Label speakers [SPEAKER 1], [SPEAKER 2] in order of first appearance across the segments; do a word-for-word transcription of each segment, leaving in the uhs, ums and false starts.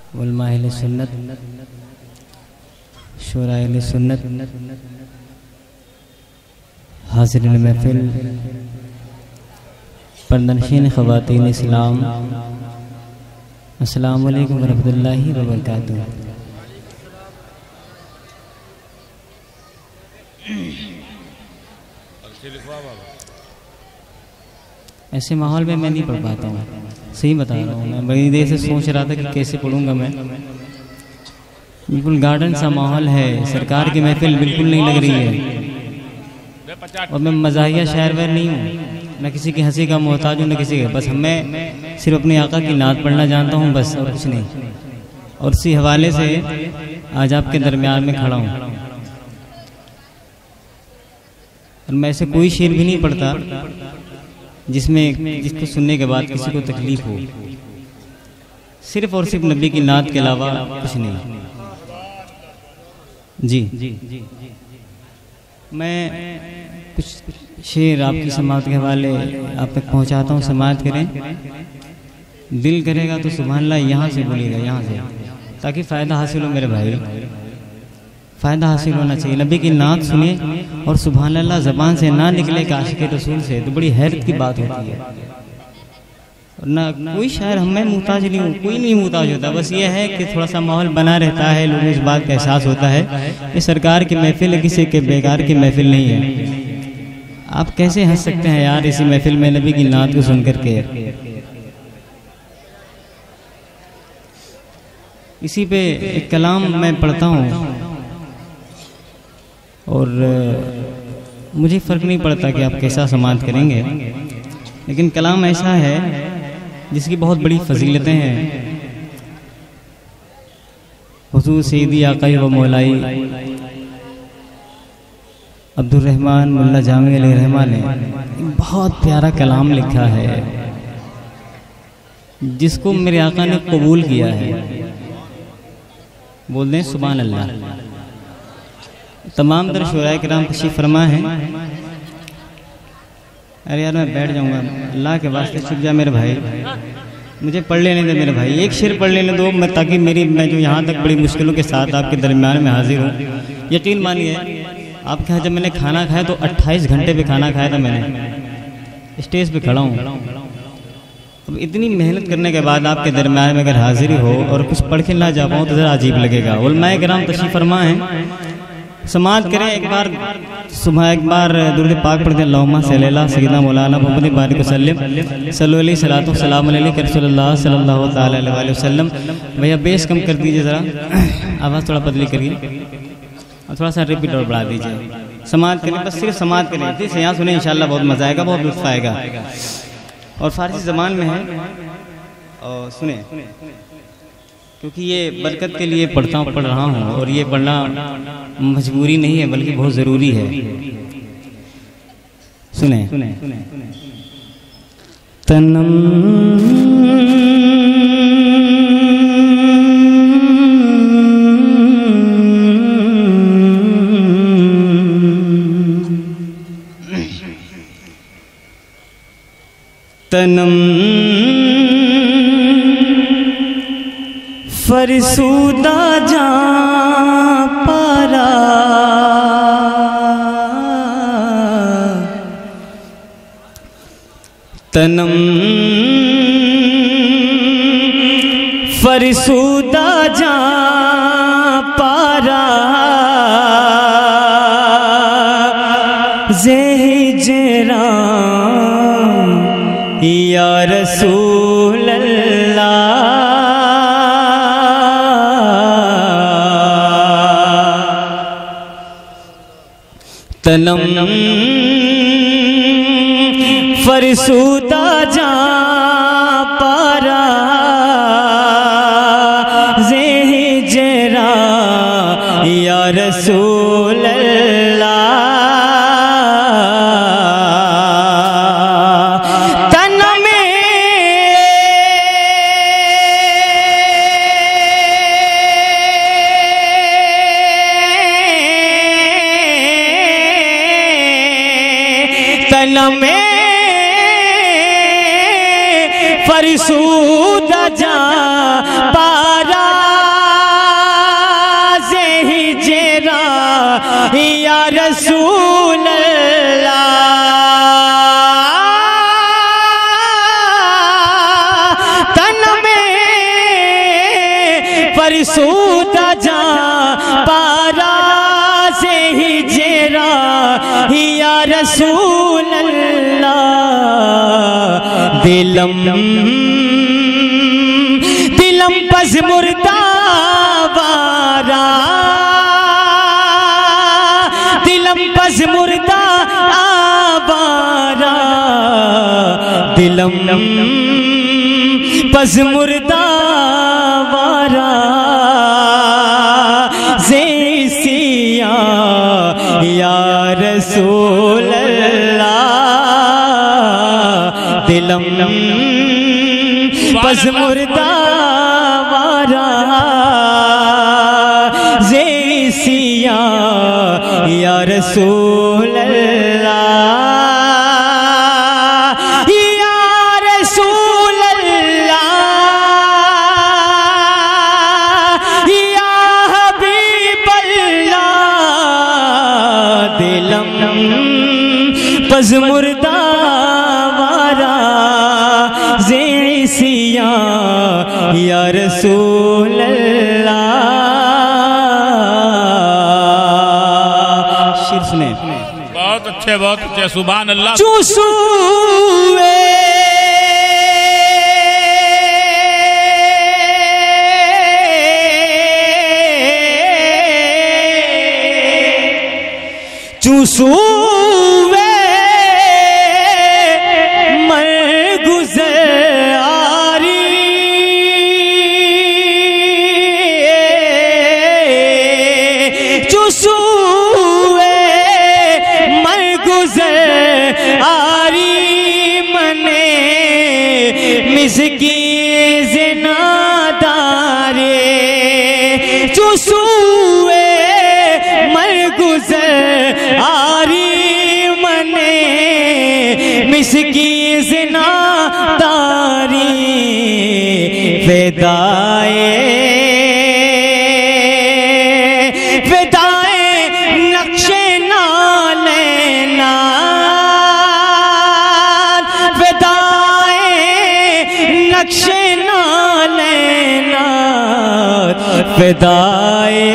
[SPEAKER 1] उलमा अहले सुन्नत, शुरा अहले सुन्नत, हाज़िरीन महफिल, पर्दनशीन ख़वातीन इस्लाम, अस्सलामु अलैकुम वरहमतुल्लाहि वबरकातुहू। ऐसे माहौल में मैं नहीं पढ़ पाता हूँ, सही बता रहा हूँ। मैं बड़ी देर से सोच रहा था कि कैसे पढ़ूंगा मैं। बिल्कुल गार्डन सा माहौल है, सरकार की महफिल बिल्कुल नहीं लग रही है। और मैं मज़ाहिया शायर वैर नहीं हूँ, न किसी की हंसी का मोहताज हूँ न किसी का। बस मैं सिर्फ अपने आका की नात पढ़ना जानता हूँ, बस, और कुछ नहीं। और इसी हवाले से आज आपके दरमियान में खड़ा हूँ। और मैं ऐसे कोई शेर भी नहीं पढ़ता जिसमें जिसको सुनने के बाद किसी को तकलीफ हो। सिर्फ और सिर्फ नबी की नात के अलावा कुछ नहीं। जी मैं कुछ शेर आपकी समाअत के हवाले आप तक पहुंचाता हूं, समाअत करें। दिल करेगा तो सुभान अल्लाह यहाँ से बोलिएगा, यहाँ से, ताकि फ़ायदा हासिल हो। मेरे भाई, फ़ायदा हासिल होना चाहिए। नबी की नात सुने और सुभान अल्लाह ज़बान से ना निकले कि आशिक़ रसूल से, तो बड़ी हैरत की बात होती है। और ना कोई शायर, हम मैं मुहताज नहीं हूँ, कोई नहीं मुहताज होता। बस ये है कि थोड़ा सा माहौल बना रहता है, लोगों को इस बात का एहसास होता है ये सरकार की महफिल है, किसी के बेकार की महफिल नहीं है। आप कैसे हंस सकते हैं यार इसी महफिल में नबी की नात को सुन करके। इसी पे एक कलाम मैं पढ़ता हूँ और मुझे फ़र्क नहीं पड़ता कि आप कैसा समाअत करेंगे, लेकिन कलाम ऐसा है जिसकी बहुत बड़ी फजीलतें हैं। हुज़ूर सैयदी आक़ाई व मौलाई अब्दुर्रहमान मुल्ला जामी अलैहिर्रहमान ने एक बहुत प्यारा कलाम लिखा है, जिसको मेरे आका ने कबूल किया है। बोल दें सुभान अल्लाह। तमाम दर शुराए किराम तशरीफ़ फरमा है। अरे यार मैं बैठ जाऊंगा, अल्लाह के वास्ते छुप जा मेरे भाई, मुझे पढ़ लेने दे मेरे भाई, एक शेर पढ़ लेने दो मैं, ताकि मेरी मैं जो यहाँ तक बड़ी मुश्किलों के साथ आपके दरमियान में हाजिर हूँ। यकीन मानिए आपके यहाँ जब मैंने खाना खाया तो अट्ठाईस घंटे पे खाना खाया था मैंने, स्टेज पे खड़ा हूँ। अब इतनी मेहनत करने के बाद आपके दरमियान में अगर हाजिरी हो और कुछ पढ़ के ना जा पाऊँ तो ज़रा अजीब लगेगा। उलमाए किराम तशरीफ़ फरमा है, समाअत करें। एक बार सुबह एक बार दुरूद पाक पढ़ते हैं, अल्लाहुम्मा सल्ली अला सय्यिदना मौलाना मुहम्मद बारिक वसल्लम सल्लल्लाहु अलैहि सलातो सलाम अलैका रसूलुल्लाह सल्लल्लाहु ताला अलैहि वसल्लम। भैया बेस कम कर दीजिए ज़रा, आवाज़ थोड़ा बदली करिए और थोड़ा सा रिपीट और बढ़ा दीजिए। समाअत करें, बस सिर्फ समाअत करें, दिल से यहाँ सुने, इंशाअल्लाह बहुत मज़ा आएगा, बहुत लुत्फ़ आएगा। और फ़ारसी ज़बान में है और सुने, क्योंकि ये बरकत के लिए पढ़ता हूँ, पढ़ रहा हूँ, और ये पढ़ना मजबूरी नहीं है बल्कि बहुत ज़रूरी है। सुने, तनम तनम फरसूदा जा पारा, तनम फरसूदा जा पारा, ज़ेहिजरा या रसूल अल्लाह, तनम फरसूदा जा पारा, ज़ेहिजरा या रसूल अल्लाह, तन में फरसूदा जा पारा, फरसूदा जा पारा से ही जेरा या रसूल अल्लाह दिलम दिलम पस मुर्दा वारा दिलम पस मुर्दा आवारा दिलम पस मुर्दा वारा ज़ेसिया या रसूल अल्लाह दिलम पस मुर्दा वारा ज़ेसिया या रसूल अल्लाह या रसूल अल्लाह या हबीब अल्लाह दिलम पस मुर्दा वारा ज़ेसिया या रसूल अल्लाह। शेर सुने।
[SPEAKER 2] बहुत अच्छे बहुत अच्छे सुभान अल्लाह।
[SPEAKER 1] चूसूए चूसूए मर गुज़ारी चूसूए मर गुज़ारी मने मिसकी ज़िनादारे चूसूए मर गुज़ारी मने मिसकी ज़िनादारी फ़िदाए फ़िदाए नक्शे नालेना फ़िदाए नक्शे नालेना फ़िदाए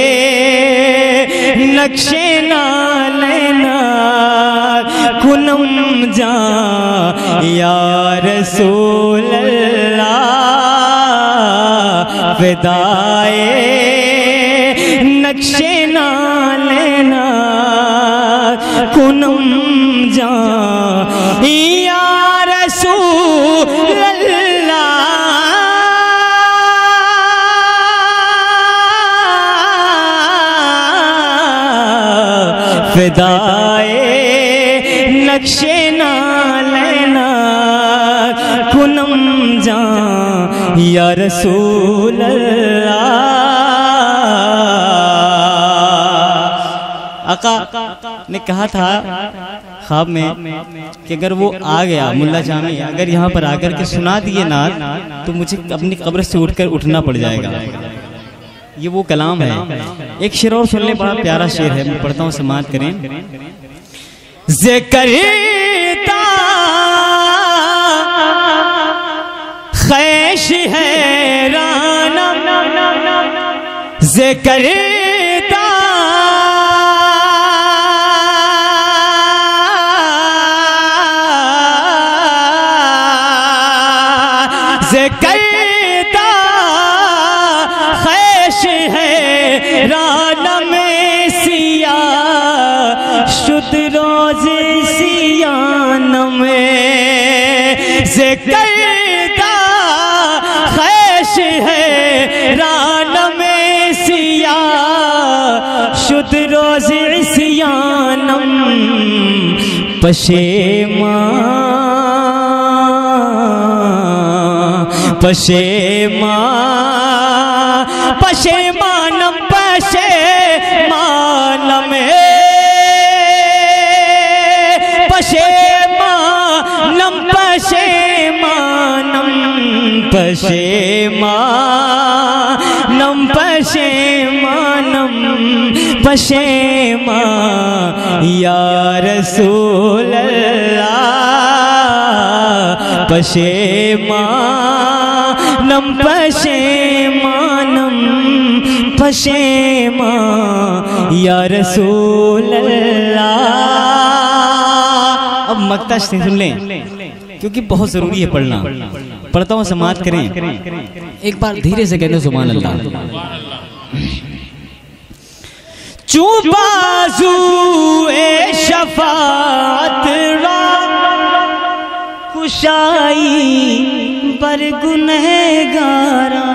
[SPEAKER 1] नक्शे नालेना कुनम जा या रसूल अल्लाह फ़िदाए नक्शे नालेना कुनम जा या रसूल अल्लाह फ़िदाए नक्शे नालेना कुनम जा या रसूल अल्लाह। आका ने कहा था ख्वाब में कि अगर वो आ गया मुल्ला जामी अगर यहाँ पर आकर के सुना दिए नात तो मुझे अपनी कब्र से उठकर उठना पड़ जाएगा। ये वो कलाम है। एक शेर और सुन ले, बड़ा प्यारा शेर है, मैं पढ़ता हूँ, समाअत करें। ज़िक्र खैश हैरानम ज़िक्र ज़िक्र खैश हैरानम सिया शुद्ध रोज़ सियानम ज़िक्र खैश हैरानम सिया शुद्ध रोज़ सियानम पशेमा पशेमा पशेमानम पशेमानम पशेमानम पशेमानम पशेमानम पशेमानम पशेमा या रसूल अल्लाह पशेमानम पशेमानम पशेमा या रसूल अल्लाह। अब मक्ता सुन लें क्योंकि बहुत जरूरी है पढ़ना। पढ़ता हूँ समाप्त करें, एक बार धीरे से कहते सुभान अल्लाह। चुबाज़ुए शफाअत रा कुशाई बर गुनहगारा।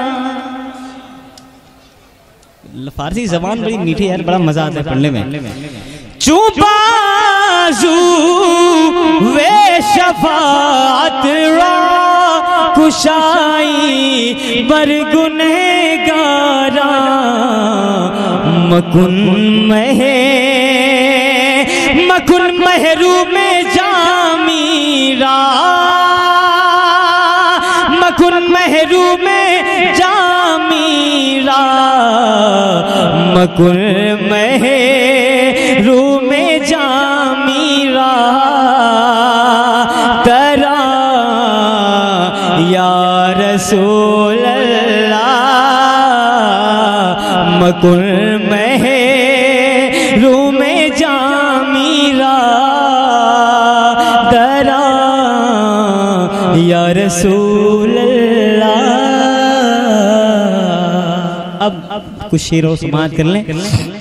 [SPEAKER 1] फारसी जबान बड़ी मीठी यार, बड़ा मजा आता है पढ़ने में। चुबाज़ुए शफाअत रा कुशाई बर गुनहगारा। मकुन महे मकुन महरू में जामीरा। मकुन महरू में जामीरा। मकुन महरू में जामीरा। तरा या रसूल अल्लाह। मकुन महरू में जामीरा। तरा या रसूल अल्लाह। अब अब कुछ शेर और समाप्त कर लें।